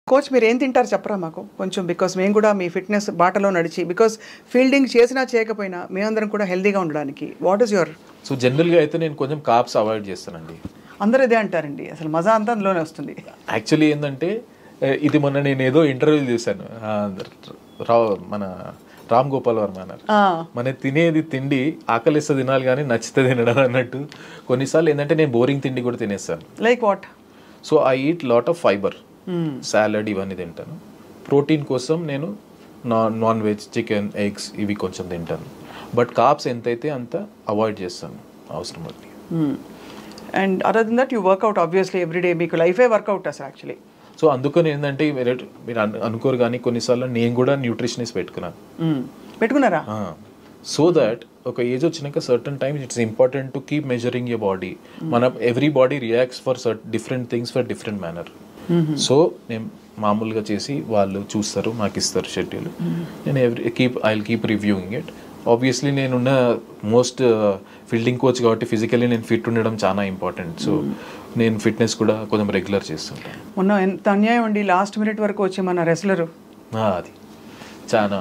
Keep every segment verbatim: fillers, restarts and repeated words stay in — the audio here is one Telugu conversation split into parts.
కోచ్ మీరు ఏం తింటారు చెప్పరా మాకు కొంచెం, బికాస్ మేము కూడా మీ ఫిట్నెస్ బాటలో నడిచి, బికాస్ ఫీల్డింగ్ చేసినా చేయకపోయినా మేమందరం కూడా హెల్తీగా ఉండడానికి వాట్ ఈస్ యువర్? సో జనరల్గా అయితే నేను కొంచెం కార్బ్స్ అవాయిడ్ చేస్తానండి. అందరూ ఇదే అంటారండి, అసలు మజా అంతా అందులోనే వస్తుంది. యాక్చువల్లీ ఏంటంటే ఇది మొన్న నేను ఏదో ఇంటర్వ్యూ చూశాను, రావు మన రామ్ గోపాల్ వర్మ అన్నారు, మన తినేది తిండి ఆకలిస్తే తినాలి కానీ నచ్చితే తినడం అన్నట్టు. కొన్నిసార్లు ఏంటంటే నేను బోరింగ్ తిండి కూడా తినేస్తాను. Like what? So I eat lot of fibre, salad ఇవన్నీ తింటాను. ప్రోటీన్ కోసం నేను non non veg, chicken, eggs ఇవి కొంచెం తింటాను. బట్ కార్బ్స్ ఎంతైతే అంత అవాయిడ్ చేస్తాను అవసరం బట్టి. And other than that you workout obviously everyday, మీకు లైఫే వర్కౌట్ అసలు యాక్చువల్లీ. సో అందుకని ఏంటంటే మీరు అనుకోరు కానీ కొన్నిసార్లు నేను కూడా న్యూట్రిషనిస్ట్ పెట్టుకున్నాను. పెట్టుకున్నారా? సో దట్ ఒక ఏజ్ వచ్చినాక certain times it's important to keep measuring your body. మన every body reacts for different things for different manner. So నేను మామూలుగా చేసి వాళ్ళు చూస్తారు, నాకు ఇస్తారు షెడ్యూల్. నేను every keep I will keep reviewing it. Obviously నేనున్న మోస్ట్ ఫీల్డింగ్ కోచ్ కాబట్టి ఫిజికల్లీ నేను ఫిట్ ఉండడం చాలా ఇంపార్టెంట్. సో నేను ఫిట్నెస్ కూడా కొంచెం రెగ్యులర్ చేస్తుంటాను. మొన్న ఎంత అన్యాయం అండి, లాస్ట్ మినిట్ వరకు వచ్చి మన రెస్లరు అది చాలా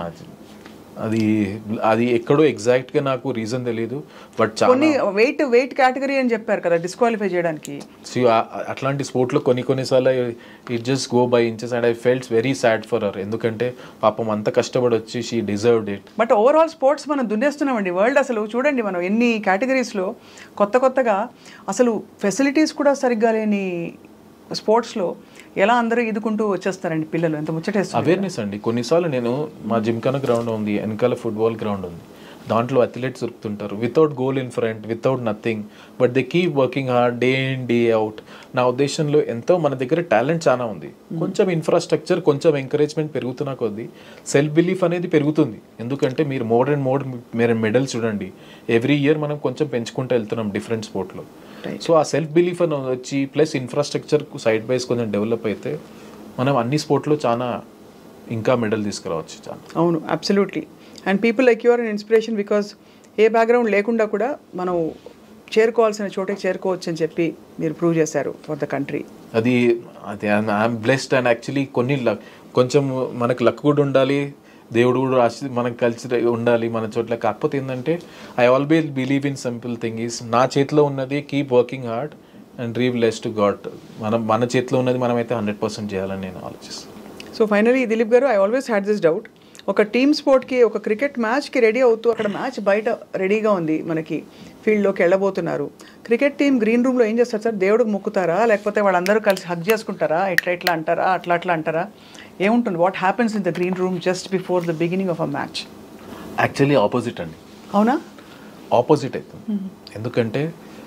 అది అది ఎక్కడో ఎగ్జాక్ట్గా నాకు రీజన్ తెలియదు, బట్ కొన్ని వెయిట్ వెయిట్ కేటగిరీ అని చెప్పారు కదా డిస్క్వాలిఫై చేయడానికి. సో అట్లాంటి స్పోర్ట్లో కొన్ని కొన్నిసార్లు it just go by inches and I felt very sad for her. ఎందుకంటే పాపం అంత కష్టపడి వచ్చి she deserved it. But overall sports మనం దున్నేస్తున్నామండి వరల్డ్. అసలు చూడండి మనం ఎన్ని కేటగిరీస్లో కొత్త కొత్తగా అసలు ఫెసిలిటీస్ కూడా సరిగ్గా లేని స్పోర్ట్స్లో ఎలా అందరూ ఇదుకుంటూ వచ్చేస్తారండి పిల్లలు, ఎంత ముచ్చటేస్తారు. అవేర్నెస్ అండి. కొన్నిసార్లు నేను మా జిమ్ఖానా గ్రౌండ్ ఉంది, వెనకాల ఫుట్బాల్ గ్రౌండ్ ఉంది, దాంట్లో అథ్లెట్స్ దొరుకుతుంటారు without goal in front, without nothing, but they keep working hard day in day out. నా ఉద్దేశంలో ఎంతో మన దగ్గర టాలెంట్ చాలా ఉంది, కొంచెం ఇన్ఫ్రాస్ట్రక్చర్ కొంచెం ఎంకరేజ్మెంట్ పెరుగుతున్న కొద్దీ సెల్ఫ్ బిలీఫ్ అనేది పెరుగుతుంది. ఎందుకంటే మీరు మోర్ అండ్ మోర్ మీరు మెడల్స్ చూడండి, ఎవ్రీ ఇయర్ మనం కొంచెం పెంచుకుంటూ వెళ్తున్నాం డిఫరెంట్ స్పోర్ట్లో. సో ఆ సెల్ఫ్ బిలీఫ్ అని వచ్చి ప్లస్ ఇన్ఫ్రాస్ట్రక్చర్ సైడ్ బైస్ కొంచెం డెవలప్ అయితే మనం అన్ని స్పోర్ట్లో చాలా ఇంకా మెడల్ తీసుకురావచ్చు. చాలా అవును, absolutely. And people like your an inspiration, because a background లేకుండా కూడా మనం చేరుకోవాల్సిన చోటకి చేరుకోవచ్చు అని చెప్పి మీరు ప్రూవ్ చేశారు ఫర్ ద కంట్రీ. అది అది ఐఎమ్ బ్లెస్డ్. అండ్ యాక్చువల్లీ కొన్ని కొంచెం మనకు లక్ కూడా ఉండాలి, దేవుడు కూడా రాసి మనకు కలిసి ఉండాలి మన చోట్ల. కాకపోతే ఏంటంటే I always believe in simple thing is నా చేతిలో ఉన్నది keep working hard and leave less to God. మనం మన చేతిలో ఉన్నది మనమైతే హండ్రెడ్ పర్సెంట్ చేయాలని నేను ఆలోచిస్తాను. So finally Dilip garu, I always had this doubt, ఒక టీమ్ స్పోర్ట్కి ఒక క్రికెట్ మ్యాచ్కి రెడీ అవుతూ అక్కడ మ్యాచ్ బయట రెడీగా ఉంది, మనకి ఫీల్డ్లోకి వెళ్ళబోతున్నారు. క్రికెట్ టీం గ్రీన్ రూమ్లో ఏం చేస్తారు సార్? దేవుడికి మొక్కుతారా, లేకపోతే వాళ్ళందరూ కలిసి హగ్ చేసుకుంటారా, ఇట్లా ఇట్లా అంటారా, అట్లా అట్లా అంటారా, ఏముంటుంది? What happens in the green room just before the beginning of a match? Actually opposite అండి. అవునా? ఆపోజిట్ అవుతుంది. ఎందుకంటే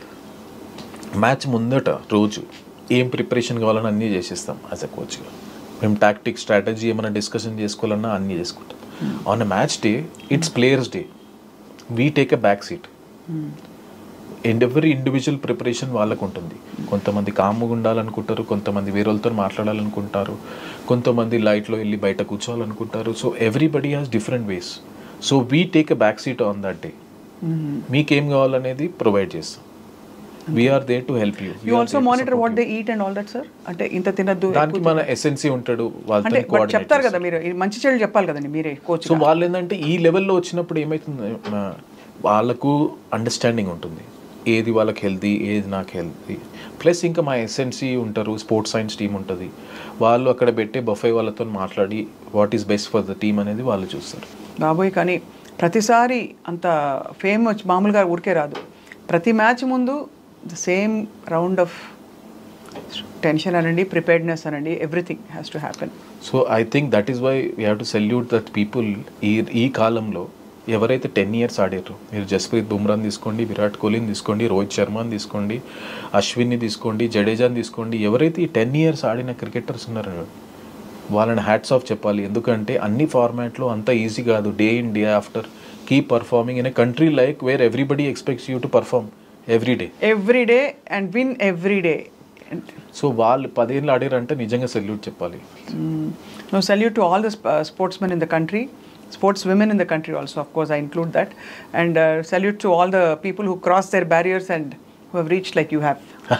మ్యాచ్ ముందట రోజు ఏం ప్రిపరేషన్ కావాలని అన్నీ చేసేస్తాం యాజ్ అ కోచ్గా. మేము టాక్టిక్ స్ట్రాటజీ ఏమైనా డిస్కషన్ చేసుకోవాలన్నా అన్నీ చేసుకుంటాం. On a match day it's players day, we take a back seat. And every individual preparation వాళ్ళకు ఉంటుంది. కొంతమంది కామ్గా ఉండాలనుకుంటారు, కొంతమంది వేరే వాళ్ళతో మాట్లాడాలనుకుంటారు, కొంతమంది లైట్లో వెళ్ళి బయట కూర్చోవాలనుకుంటారు. So everybody has different ways. So we take a back seat on that day. మీకేం కావాలనేది ప్రొవైడ్ చేస్తాం. We are there to help you. You also monitor what they eat and all that, sir? అంటే ఇంత తినద్దు, దానికి మన ఎసెన్సీ ఉంటాడు, వాళ్ళతో కోఆర్డినేట్ చెప్తారు కదా మీరు, మంచి చెడు చెప్పాలి కదండి మీరే కోచ్. సో వాళ్ళు ఏంటంటే ఈ లెవెల్లో వచ్చినప్పుడు ఏమవుతుంది, వాళ్ళకు అండర్స్టాండింగ్ ఉంటుంది ఏది వాళ్ళకి హెల్తీ, ఏది నాకు హెల్తీ. ప్లస్ ఇంకా మా ఎస్ఎన్సీ ఉంటారు, స్పోర్ట్స్ సైన్స్ టీం ఉంటుంది, వాళ్ళు అక్కడ పెట్టే బఫే వాళ్ళతో మాట్లాడి what is best for the team అనేది వాళ్ళు చూస్తారు. బాబోయ్, కానీ ప్రతిసారి అంత ఫేమ్ వచ్చి మామూలుగా ఊరికే రాదు. ప్రతి మ్యాచ్ ముందు the same round of tension అనండి, ప్రిపేర్డ్నెస్ అనండి, everything has to happen. So I think that is why we have to salute that people. ఈ ఈ కాలంలో ఎవరైతే టెన్ ఇయర్స్ ఆడారు, మీరు జస్ప్రీత్ బుమ్రాని తీసుకోండి, విరాట్ కోహ్లీని తీసుకోండి, రోహిత్ శర్మని తీసుకోండి, అశ్విన్ని తీసుకోండి, జడేజాని తీసుకోండి, ఎవరైతే ఈ టెన్ ఇయర్స్ ఆడిన క్రికెటర్స్ ఉన్నారో వాళ్ళని హ్యాట్స్ ఆఫ్ చెప్పాలి. ఎందుకంటే అన్ని ఫార్మాట్లో అంత ఈజీ కాదు. Day in day after keep performing in a country like where everybody expects you to perform every day every day and win every day. So వాళ్ళు పదేళ్ళు ఆడారంటే నిజంగా సెల్యూట్ చెప్పాలి. No salute to all the sports men in the country, sports women in the country also, of course I include that, and uh, salute to all the people who cross their barriers and who have reached like you have.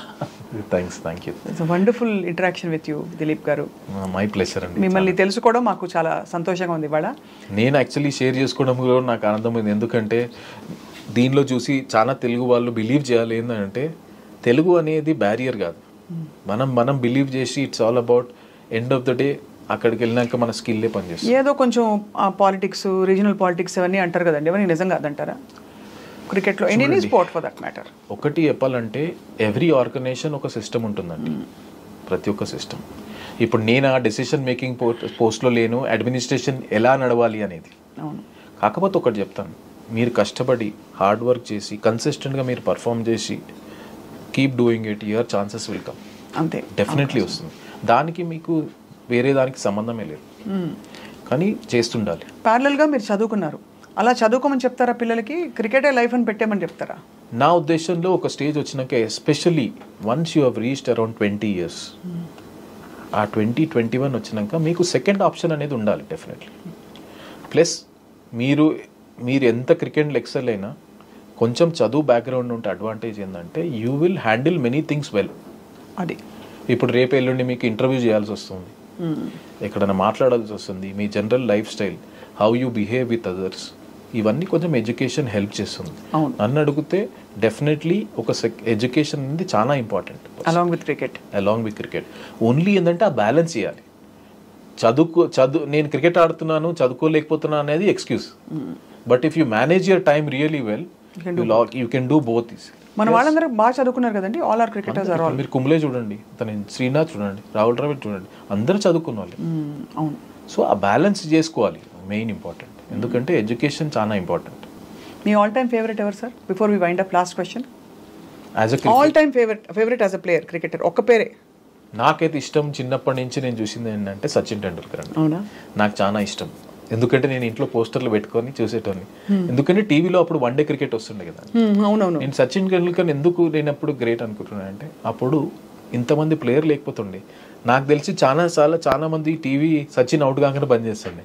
Thanks thank you. It's wonderful interaction with you Dilip garu. My pleasure అండి. మిమ్మల్ని తెలుసుకోవడం మాకు చాలా సంతోషంగా ఉంది ఇవాళ. నేను యాక్చువల్లీ షేర్ చేసుకోవడం కూడా నాకు ఆనందమైంది. ఎందుకంటే దీనిలో చూసి చాలా తెలుగు వాళ్ళు బిలీవ్ చేయాలి ఏంటంటే తెలుగు అనేది బ్యారియర్ కాదు. మనం మనం బిలీవ్ చేసి it's all about end of the day అక్కడికి వెళ్ళినాక మన స్కిల్లే పనిచేస్తుంది. ఏదో కొంచెం పాలిటిక్స్, రీజనల్ పాలిటిక్స్ అవన్నీ అంటారు కదండి, ఎవరికి నిజంగా అదంటారా క్రికెట్లో? Any sport for that matter. ఒకటి చెప్పాలంటే ఎవ్రీ ఆర్గనైజేషన్ ఒక సిస్టమ్ ఉంటుందండి, ప్రతి ఒక్క సిస్టమ్. ఇప్పుడు నేను ఆ డెసిషన్ మేకింగ్ పోస్ట్లో లేను, అడ్మినిస్ట్రేషన్ ఎలా నడవాలి అనేది. అవును. కాకపోతే ఒకటి చెప్తాను, మీరు కష్టపడి హార్డ్ వర్క్ చేసి కన్సిస్టెంట్గా మీరు పర్ఫామ్ చేసి keep doing it, your chances will come. అంతే, డెఫినెట్లీ వస్తుంది. దానికి మీకు వేరే దానికి సంబంధమే లేదు, కానీ చేస్తుండాలి. ప్యారలల్గా మీరు చదువుకున్నారు, అలా చదువుకోమని చెప్తారా పిల్లలకి? క్రికెటే లైఫ్ అని పెట్టేమని చెప్తారా? నా ఉద్దేశంలో ఒక స్టేజ్ వచ్చినాక, especially once you have reached around twenty years, ఆ ట్వంటీ ట్వంటీ వన్ వచ్చినాక మీకు సెకండ్ ఆప్షన్ అనేది ఉండాలి డెఫినెట్లీ. ప్లస్ మీరు మీరు ఎంత క్రికెట్లో ఎక్సెల్ అయినా కొంచెం చదువు బ్యాక్గ్రౌండ్ ఉంటే అడ్వాంటేజ్ ఏంటంటే you will handle many things well. అది ఇప్పుడు రేపు ఎల్లుండి మీకు ఇంటర్వ్యూ చేయాల్సి వస్తుంది, ఎక్కడైనా మాట్లాడాల్సి వస్తుంది, మీ general life style, how you behave with others, ఇవన్నీ కొంచెం ఎడ్యుకేషన్ హెల్ప్ చేస్తుంది. నన్ను అడిగితే డెఫినెట్లీ ఒక ఎడ్యుకేషన్ అనేది చాలా important along with cricket. Along with cricket only ఏంటంటే ఆ బ్యాలెన్స్ చేయాలి. చదువుకో చదువు నేను క్రికెట్ ఆడుతున్నాను చదువుకోలేకపోతున్నాను అనేది excuse. But if you manage your time really well you can do both. మన వాళ్ళందరూ బాగా చదువుకున్నారు కదండి, all our cricketers are all. మీరు కుంబ్లే చూడండి, తన శ్రీనాథ్ చూడండి, రాహుల్ ద్రావిడ్ చూడండి, అందరూ చదువుకున్న వాళ్ళు. అవును. సో ఆ బ్యాలెన్స్ చేసుకోవాలి, మెయిన్ ఇంపార్టెంట్. ఎందుకంటే ఎడ్యుకేషన్ చాలా ఇంపార్టెంట్. మీ ఆల్ టైమ్ ఫేవరెట్ ఎవరు sir? Before we wind up, last question. As a all time favourite favourite as a player cricketer ఒక్క పేరే. నాకైతే ఇష్టం, చిన్నప్పటి నుంచి నేను చూసింది ఏంటంటే సచిన్ టెండూల్కర్ అండి. అవునా? నాకు చాలా ఇష్టం, ఎందుకంటే నేను ఇంట్లో పోస్టర్లు పెట్టుకొని చూసేటోని. ఎందుకంటే టీవీలో అప్పుడు వన్ డే క్రికెట్ వస్తుండే కదా. అవునవును. నేను సచిన్ టెండూల్కర్ ఎందుకు నేను అప్పుడు గ్రేట్ అనుకుంటున్నాను అంటే అప్పుడు ఇంతమంది ప్లేయర్ లేకపోతుండే. నాకు తెలిసి చాలా చాలా చాలా మంది టీవీ సచిన్ అవుట్ కాగానే బంద్ చేస్తుండే.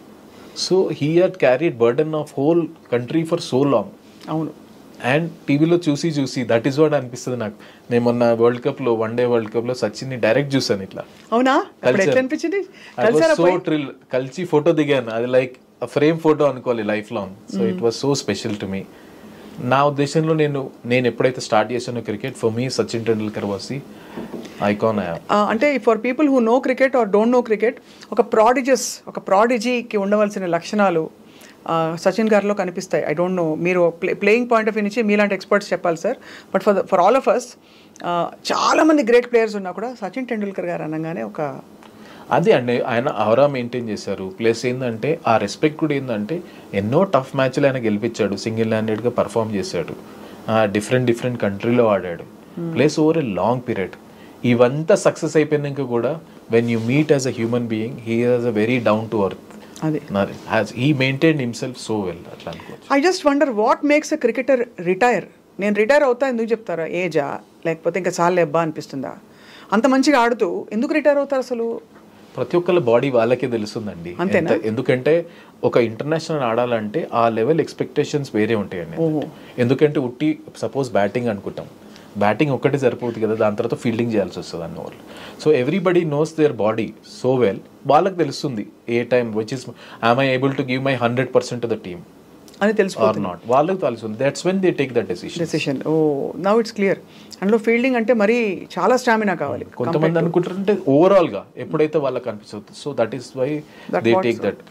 So he had carried burden of whole country for so long. అవును. అండ్ టీవీలో చూసి చూసి దట్ ఈస్ వాట్ అనిపిస్తుంది నాకు. నేను మొన్న వరల్డ్ కప్ లో వన్ డే వరల్డ్ కప్ లో సచిన్ ని డైరెక్ట్ చూసాను ఇట్లా. అవునా? అనిపించింది సో థ్రిల్. కలిసి ఫోటో దిగాను, అది లైక్ ఫ్రేమ్ ఫోటో అనుకోవాలి life long. So it was so special to me. నా ఉద్దేశంలో నేను నేను ఎప్పుడైతే స్టార్ట్ చేశానో cricket, for me Sachin Tendulkar was the icon. అంటే for people who know cricket or don't know cricket, ఒక ప్రాడిజస్ ఒక ప్రాడిజీకి ఉండవలసిన లక్షణాలు సచిన్ గారిలో కనిపిస్తాయి. ఐ డోంట్ నో, మీరు play playing point of view నుంచి మీలాంటి ఎక్స్పర్ట్స్ చెప్పాలి sir. But for for all of us చాలామంది గ్రేట్ ప్లేయర్స్ ఉన్నా కూడా సచిన్ టెండూల్కర్ గారు అనగానే ఒక అదే అండి, ఆయన అవరా మెయింటైన్ చేశారు. ప్లస్ ఏంటంటే ఆ రెస్పెక్ట్ కూడా ఏంటంటే ఎన్నో టఫ్ మ్యాచ్లు ఆయన గెలిపించాడు, సింగిల్ హ్యాండెడ్గా పర్ఫామ్ చేశాడు, డిఫరెంట్ డిఫరెంట్ కంట్రీలో ఆడాడు, plus over a long period. ఇవంతా సక్సెస్ అయిపోయినాక కూడా when you meet as a human being, he has a very down to earth. అదే he maintained himself so well. అట్లా అనుకోవచ్చు. I just wonder what makes a cricketer retire. నేను రిటైర్ అవుతా ఎందుకు చెప్తారా? ఏజా, లేకపోతే ఇంకా చాలా ఎబ్బా అనిపిస్తుందా? అంత మంచిగా ఆడుతూ ఎందుకు రిటైర్ అవుతారు అసలు? ప్రతి ఒక్కళ్ళ బాడీ వాళ్ళకే తెలుస్తుందండి. ఎందుకంటే ఒక ఇంటర్నేషనల్ ఆడాలంటే ఆ లెవెల్ ఎక్స్పెక్టేషన్స్ వేరే ఉంటాయండి. ఎందుకంటే ఉట్టి సపోజ్ బ్యాటింగ్ అనుకుంటాం, బ్యాటింగ్ ఒక్కటే సరిపోతుంది కదా, దాని తర్వాత ఫీల్డింగ్ చేయాల్సి వస్తుంది అన్న వాళ్ళు. So everybody knows their body so well, వాళ్ళకి తెలుస్తుంది ఏ time which is I'm I able to give my hundred percent to the team అని తెలుసుకోవాలి. నాట్, వాళ్ళకి తెలుస్తుంది. That's when they take that decision. Decision oh now it's clear. అందులో ఫీల్డింగ్ అంటే మరీ చాలా స్టామినా కావాలి. కొంతమంది అనుకుంటారంటే ఓవరాల్ గా ఎప్పుడైతే వాళ్ళకి అనిపిస్తుంది. So that is why they take that.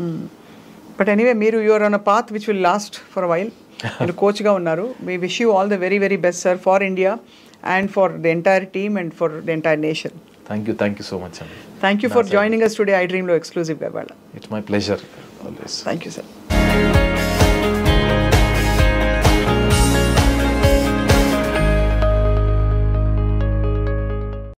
But anyway, మీరు you're on a path which will last for a while. మీరు కోచ్గా ఉన్నారు. We wish you all the very very best sir, for India and for the entire team and for the entire nation. Thank you thank you so much అండి. Thank you for joining us today ఐ డ్రీమ్లో ఎక్స్క్లూజివ్గా. వాళ్ళ it's my pleasure always. Thank you sir.